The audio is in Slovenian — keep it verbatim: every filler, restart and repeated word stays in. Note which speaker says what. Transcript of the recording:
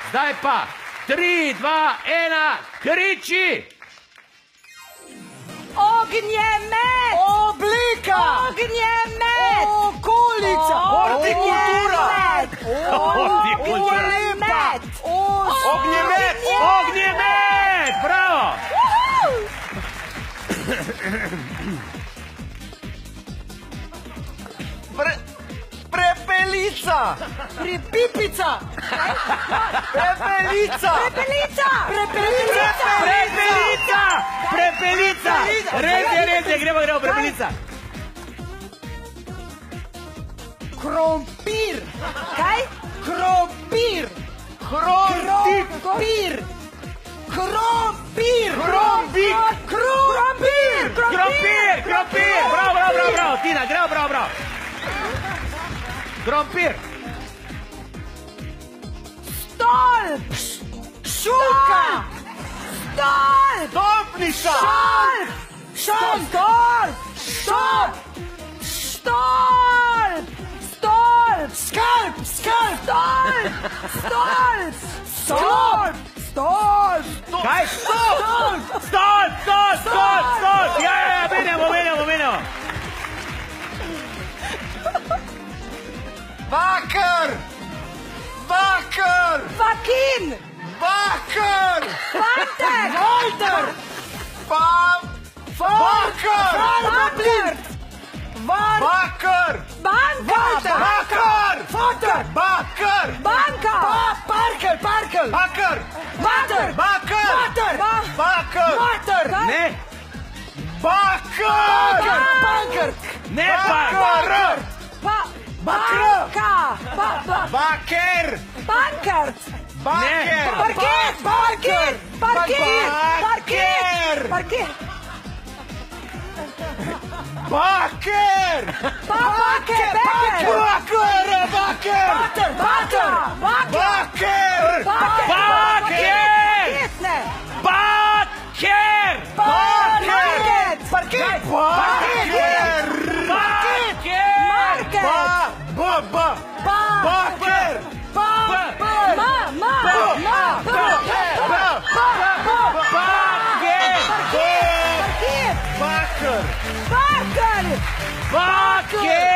Speaker 1: Zdaj pa, tri, dva, ena, kriči!
Speaker 2: Ognjemet!
Speaker 3: Oblika!
Speaker 2: Ognjemet!
Speaker 3: Okolica!
Speaker 2: Hortikultura!
Speaker 1: Hortikultura!
Speaker 3: Ognjemet!
Speaker 1: Ognjemet! Bravo!
Speaker 3: Prepelica!
Speaker 2: Pripipica!
Speaker 3: Prepelica!
Speaker 2: Prepelica!
Speaker 3: Prepelica!
Speaker 1: Prepelica! Prepelica! Res je, res je, gremo, gremo, prepelica!
Speaker 3: Krompir!
Speaker 2: Kaj?
Speaker 3: Krompir! Krompir!
Speaker 2: Krompir!
Speaker 3: Krompir!
Speaker 1: Krompir!
Speaker 3: Krompir!
Speaker 1: Krompir! Krompir! Bravo, bravo, bravo, bravo! Tina, gremo, bravo, bravo! Krompir!
Speaker 2: Stolp!
Speaker 3: Šulka!
Speaker 2: Stolp!
Speaker 3: Stolpnica!
Speaker 2: Stolp! Stolp! Stolp! Stolp!
Speaker 3: Skalp! Skalp!
Speaker 2: Stolp! Stolp! Stolp!
Speaker 1: Kaj? Stolp! Stolp! Stolp! Stolp! Stolp! Ja, ja, ja, menjamo, menjamo, menjamo!
Speaker 3: Bakar! Bakar!
Speaker 2: Fakin!
Speaker 3: Bakar!
Speaker 2: Fantek!
Speaker 3: Walter! Pam! Bakar!
Speaker 2: Bakar!
Speaker 3: Bakar!
Speaker 2: Banka!
Speaker 3: Bakar!
Speaker 2: Foter!
Speaker 3: Bakar!
Speaker 2: Banka!
Speaker 3: Parker! Parker! Bakar!
Speaker 2: Mater!
Speaker 3: Bakar!
Speaker 2: Mater!
Speaker 3: Bakar!
Speaker 2: Mater!
Speaker 1: Ne!
Speaker 3: Bakar! Bakar!
Speaker 1: Ne pa!
Speaker 3: Bakar!
Speaker 2: Pa... Banka! Ba... Ba...
Speaker 3: Baker!
Speaker 2: Bankert!
Speaker 3: Baker!
Speaker 2: Parket! Parket! Parket!
Speaker 3: Baker!
Speaker 2: Parket!
Speaker 3: Baker!
Speaker 2: Baker! Baker!
Speaker 3: Baker! Baker!
Speaker 2: Bater! Bater!
Speaker 3: Baker!
Speaker 1: Baker!
Speaker 2: Kitne!
Speaker 1: Baker!
Speaker 2: Parket!
Speaker 3: Parket!
Speaker 1: Baker!
Speaker 2: Market!
Speaker 3: Ba! Ba!
Speaker 2: Ba!
Speaker 3: Baker!
Speaker 2: Ba! Ma! Ma! Ma!
Speaker 1: Baker!
Speaker 2: Parket!
Speaker 3: Baker!
Speaker 2: Parker!
Speaker 1: Baker!